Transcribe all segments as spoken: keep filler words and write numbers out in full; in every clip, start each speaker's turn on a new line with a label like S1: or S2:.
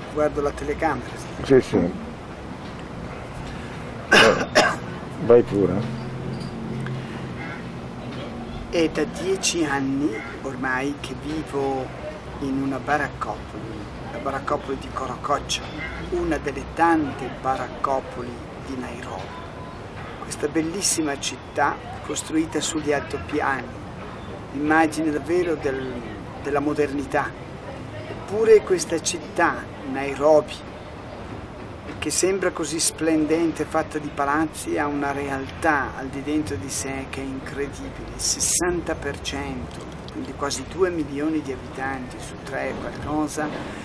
S1: guardo la telecamera.
S2: Sì, sì. Vai pure.
S1: È da dieci anni ormai che vivo in una baraccopoli, la baraccopoli di Korokocho, una delle tante baraccopoli di Nairobi. Questa bellissima città costruita sugli altopiani, immagine davvero del, della modernità. Eppure questa città, Nairobi, che sembra così splendente, fatta di palazzi, ha una realtà al di dentro di sé che è incredibile. Il sessanta per cento, quindi quasi due milioni di abitanti su tre qualcosa,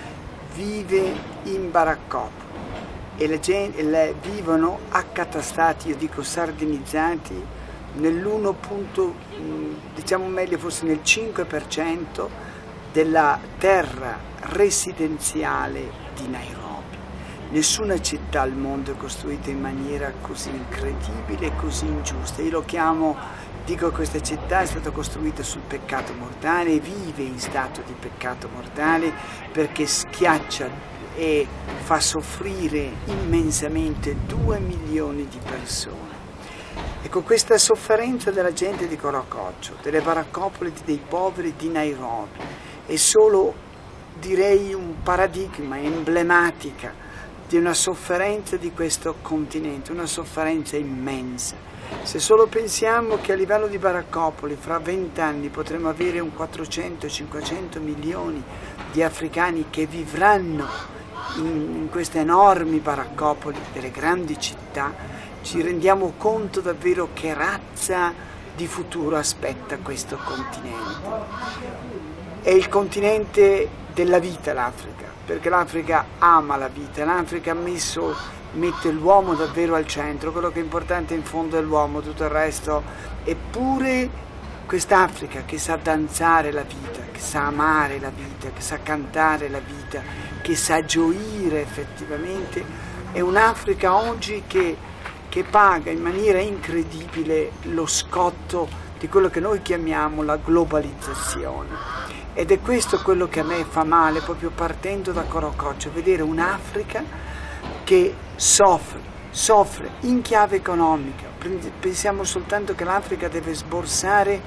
S1: vive in baraccopoli e le gente, le, vivono accatastati, io dico sardinizzati, nell'uno punto, diciamo meglio forse nel cinque per cento della terra residenziale di Nairobi. Nessuna città al mondo è costruita in maniera così incredibile e così ingiusta. Io lo chiamo, dico che questa città è stata costruita sul peccato mortale e vive in stato di peccato mortale perché schiaccia e fa soffrire immensamente due milioni di persone. Ecco, questa sofferenza della gente di Korokocho, delle baraccopoli dei poveri di Nairobi, è solo, direi, un paradigma emblematica di una sofferenza di questo continente, una sofferenza immensa. Se solo pensiamo che a livello di baraccopoli fra vent'anni potremo avere un quattrocento cinquecento milioni di africani che vivranno in, in queste enormi baraccopoli delle grandi città, ci rendiamo conto davvero che razza di futuro aspetta questo continente. È il continente della vita l'Africa, perché l'Africa ama la vita, l'Africa ha messo, mette l'uomo davvero al centro, quello che è importante in fondo è l'uomo, tutto il resto. Eppure quest'Africa che sa danzare la vita, che sa amare la vita, che sa cantare la vita, che sa gioire effettivamente, è un'Africa oggi che, che paga in maniera incredibile lo scotto di quello che noi chiamiamo la globalizzazione. Ed è questo quello che a me fa male, proprio partendo da Korokocho, vedere un'Africa che soffre, soffre in chiave economica. Pensiamo soltanto che l'Africa deve sborsare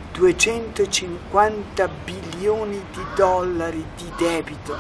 S1: duecentocinquanta bilioni di dollari di debito.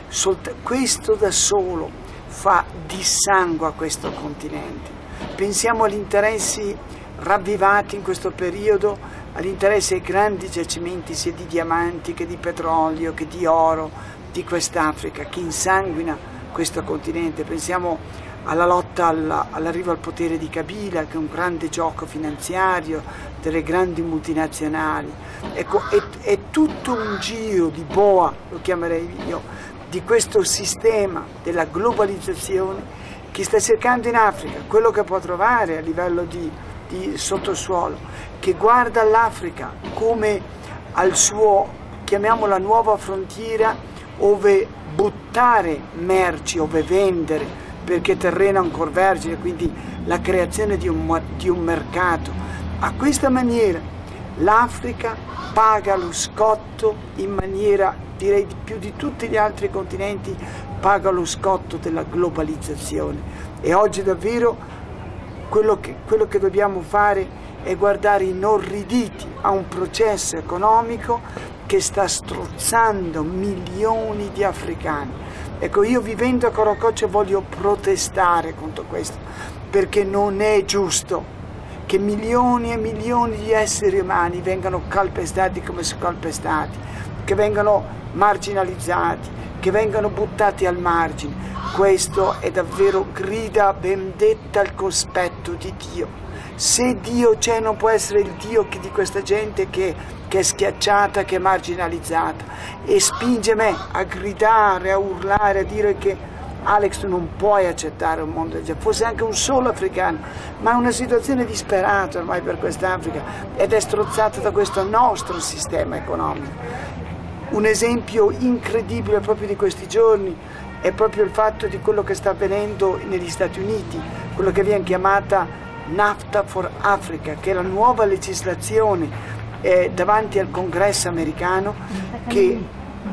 S1: Questo da solo fa dissangue a questo continente. Pensiamo agli interessi ravvivati in questo periodo, all'interesse ai grandi giacimenti sia di diamanti che di petrolio che di oro di quest'Africa che insanguina questo continente. Pensiamo alla lotta all'arrivo al potere di Kabila, che è un grande gioco finanziario delle grandi multinazionali. Ecco, è, è tutto un giro di boa, lo chiamerei io, di questo sistema della globalizzazione che sta cercando in Africa quello che può trovare a livello di, di sottosuolo, che guarda l'Africa come al suo, chiamiamola nuova frontiera, ove buttare merci, ove vendere, perché terreno ancora vergine, quindi la creazione di un, di un mercato. A questa maniera l'Africa paga lo scotto in maniera, direi di più di tutti gli altri continenti, paga lo scotto della globalizzazione. E oggi davvero quello che, quello che dobbiamo fare è guardare inorriditi a un processo economico che sta strozzando milioni di africani. Ecco, io vivendo a Korokocho voglio protestare contro questo, perché non è giusto che milioni e milioni di esseri umani vengano calpestati come sono calpestati, che vengano marginalizzati, che vengano buttati al margine. Questo è davvero grida vendetta al cospetto di Dio. Se Dio c'è, non può essere il Dio che di questa gente che, che è schiacciata, che è marginalizzata, e spinge me a gridare, a urlare, a dire che Alex, tu non puoi accettare un mondo del genere, fosse anche un solo africano, ma è una situazione disperata ormai per quest'Africa ed è strozzata da questo nostro sistema economico. Un esempio incredibile proprio di questi giorni è proprio il fatto di quello che sta avvenendo negli Stati Uniti, quello che viene chiamata NAFTA for Africa, che è la nuova legislazione eh, davanti al Congresso americano che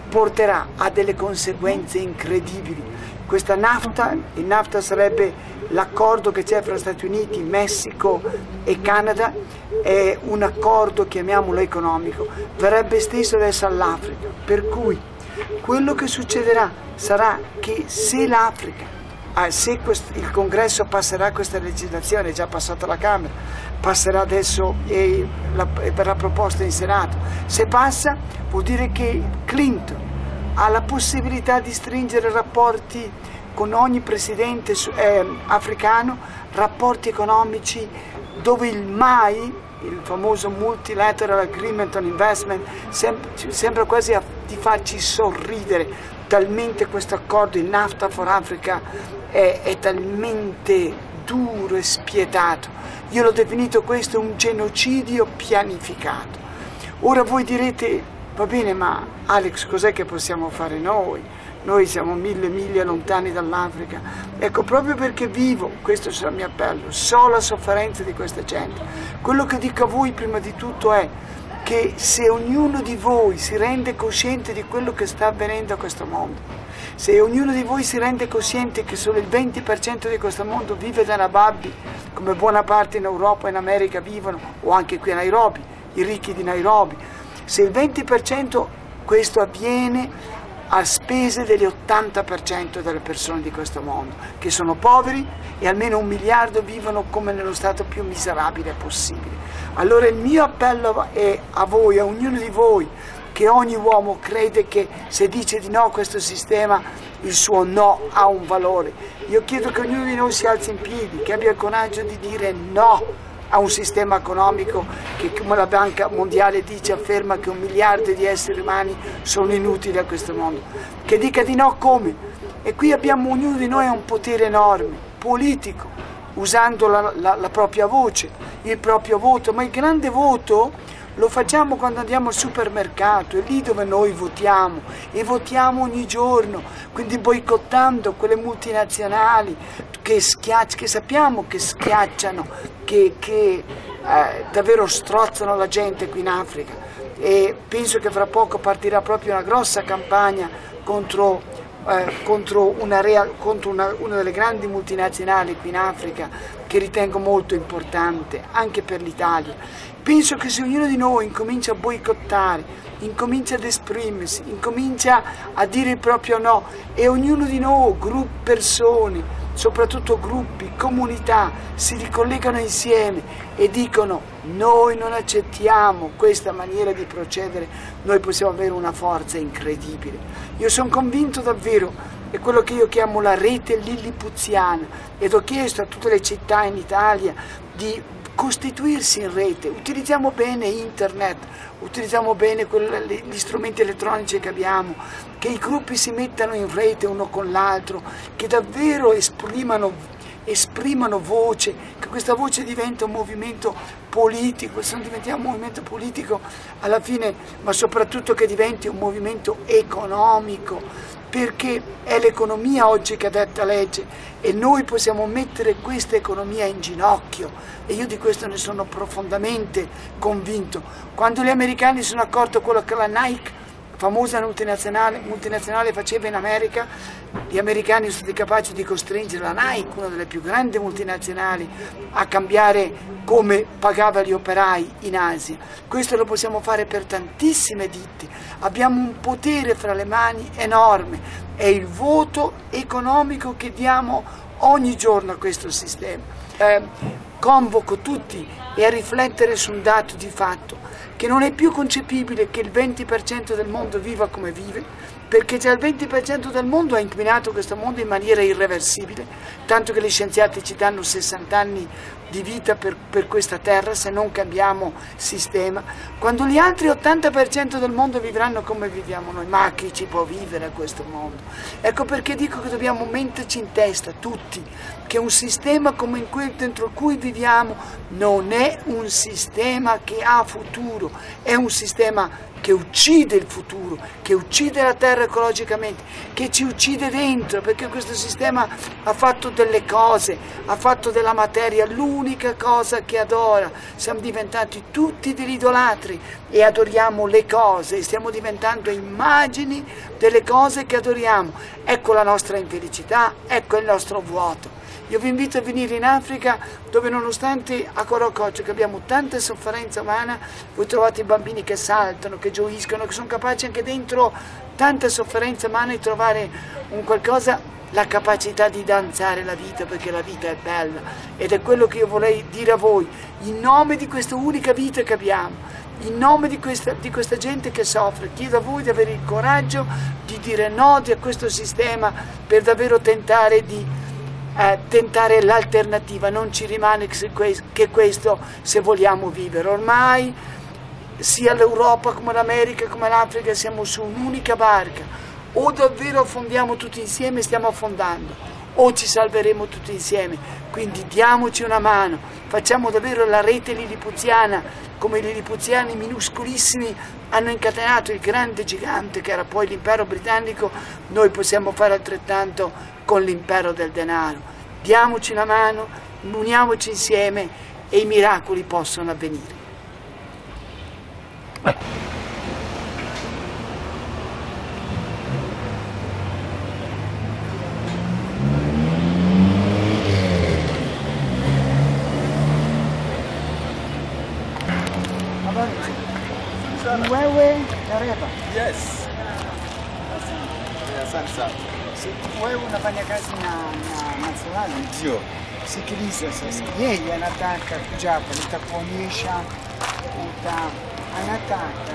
S1: porterà a delle conseguenze incredibili. Questa NAFTA, il NAFTA sarebbe l'accordo che c'è fra Stati Uniti, Messico e Canada, è un accordo, chiamiamolo economico, verrebbe esteso adesso all'Africa, per cui quello che succederà sarà che se l'Africa, eh, se questo, il Congresso passerà questa legislazione, è già passata alla Camera, passerà adesso e, la, e verrà proposta in Senato, se passa vuol dire che Clinton ha la possibilità di stringere rapporti con ogni presidente eh, africano, rapporti economici dove il M A I, il famoso Multilateral Agreement on Investment, sem sembra quasi a, di farci sorridere, talmente questo accordo, il NAFTA for Africa, è, è talmente duro e spietato. Io l'ho definito questo un genocidio pianificato. Ora voi direte, va bene, ma Alex, cos'è che possiamo fare noi? Noi siamo mille miglia lontani dall'Africa. Ecco, proprio perché vivo, questo sarà il mio appello, so la sofferenza di questa gente. Quello che dico a voi prima di tutto è che se ognuno di voi si rende cosciente di quello che sta avvenendo a questo mondo, se ognuno di voi si rende cosciente che solo il venti per cento di questo mondo vive da nababbi, come buona parte in Europa e in America vivono, o anche qui a Nairobi, i ricchi di Nairobi, se il venti per cento questo avviene a spese dell'ottanta per cento delle persone di questo mondo, che sono poveri e almeno un miliardo vivono come nello stato più miserabile possibile. Allora il mio appello è a voi, a ognuno di voi, che ogni uomo crede che se dice di no a questo sistema, il suo no ha un valore. Io chiedo che ognuno di noi si alzi in piedi, che abbia il coraggio di dire no a un sistema economico che, come la Banca Mondiale dice, afferma che un miliardo di esseri umani sono inutili a questo mondo, che dica di no come. E qui abbiamo, ognuno di noi ha un potere enorme, politico, usando la, la, la propria voce, il proprio voto, ma il grande voto lo facciamo quando andiamo al supermercato, è lì dove noi votiamo e votiamo ogni giorno, quindi boicottando quelle multinazionali che, schiacci, che sappiamo che schiacciano, che, che eh, davvero strozzano la gente qui in Africa. E penso che fra poco partirà proprio una grossa campagna contro, eh, contro, una, real, contro una, una delle grandi multinazionali qui in Africa, che ritengo molto importante anche per l'Italia. Penso che se ognuno di noi incomincia a boicottare, incomincia ad esprimersi, incomincia a dire il proprio no, e ognuno di noi, gruppi, persone, soprattutto gruppi, comunità, si ricollegano insieme e dicono noi non accettiamo questa maniera di procedere, noi possiamo avere una forza incredibile. Io sono convinto davvero, è quello che io chiamo la rete lillipuziana, ed ho chiesto a tutte le città in Italia di costituirsi in rete. Utilizziamo bene internet, utilizziamo bene quelle, gli strumenti elettronici che abbiamo, che i gruppi si mettano in rete uno con l'altro, che davvero esprimano, esprimano voce, che questa voce diventa un movimento politico, se non diventiamo un movimento politico alla fine, ma soprattutto che diventi un movimento economico, perché è l'economia oggi che detta legge e noi possiamo mettere questa economia in ginocchio, e io di questo ne sono profondamente convinto. Quando gli americani sono accorti a quello che la Nike, famosa multinazionale, multinazionale, faceva in America, gli americani sono stati capaci di costringere la Nike, una delle più grandi multinazionali, a cambiare come pagava gli operai in Asia. Questo lo possiamo fare per tantissime ditte. Abbiamo un potere fra le mani enorme, è il voto economico che diamo ogni giorno a questo sistema. Eh, convoco tutti e a riflettere su un dato di fatto, che non è più concepibile che il venti per cento del mondo viva come vive, perché già il venti per cento del mondo ha inquinato questo mondo in maniera irreversibile, tanto che gli scienziati ci danno sessanta anni di vita per, per questa terra se non cambiamo sistema, quando gli altri ottanta per cento del mondo vivranno come viviamo noi. Ma chi ci può vivere a questo mondo? Ecco perché dico che dobbiamo metterci in testa tutti che un sistema come quello dentro cui viviamo non è un sistema che ha futuro, è un sistema che uccide il futuro, che uccide la terra ecologicamente, che ci uccide dentro, perché questo sistema ha fatto delle cose, ha fatto della materia l'unica cosa che adora. Siamo diventati tutti degli idolatri e adoriamo le cose, stiamo diventando immagini delle cose che adoriamo. Ecco la nostra infelicità, ecco il nostro vuoto. Io vi invito a venire in Africa, dove nonostante a Corococcio che abbiamo tanta sofferenza umana, voi trovate i bambini che saltano, che gioiscono, che sono capaci anche dentro tanta sofferenza umana di trovare un qualcosa, la capacità di danzare la vita, perché la vita è bella. Ed è quello che io vorrei dire a voi, in nome di questa unica vita che abbiamo, in nome di questa, di questa gente che soffre, chiedo a voi di avere il coraggio di dire no a questo sistema, per davvero tentare di Eh, tentare l'alternativa. Non ci rimane che questo se vogliamo vivere. Ormai sia l'Europa come l'America come l'Africa siamo su un'unica barca, o davvero affondiamo tutti insieme, stiamo affondando, o ci salveremo tutti insieme. Quindi diamoci una mano, facciamo davvero la rete lilipuziana, come i lilipuziani minuscolissimi hanno incatenato il grande gigante che era poi l'impero britannico. Noi possiamo fare altrettanto con l'impero del denaro. Diamoci una mano, uniamoci insieme e i miracoli possono avvenire. Wewe dereva?
S3: Yes. Asante sana.
S1: Wewe unafanya kazi na na Nacional?
S3: Ndio.
S1: Sikiliza sasa, yeye anataka kuja hapa, nitakuonyesha, uta anataka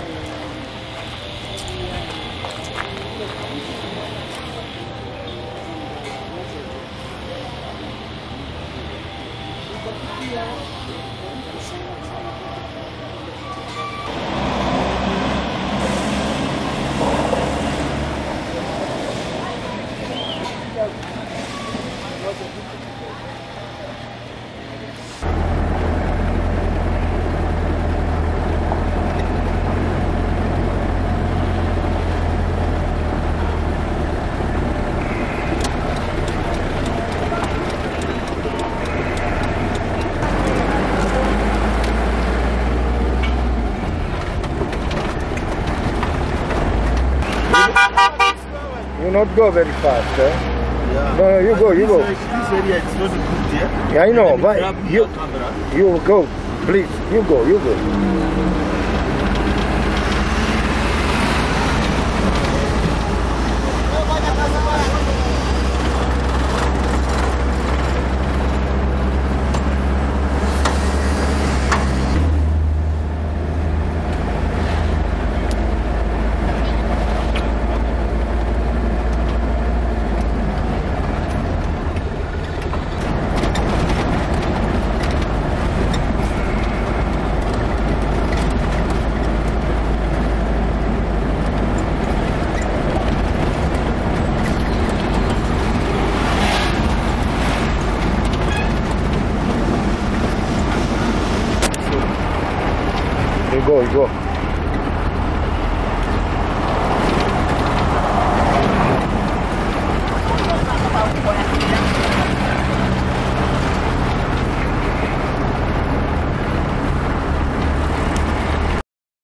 S2: You not go very fast, eh?
S3: Yeah.
S2: No, no, you go, you go.
S3: This, this area is not good, yeah?
S2: Yeah, I know,
S3: Let me
S2: but
S3: grab
S2: you,
S3: your camera.
S2: you go, please. You go, you go. You go, you go.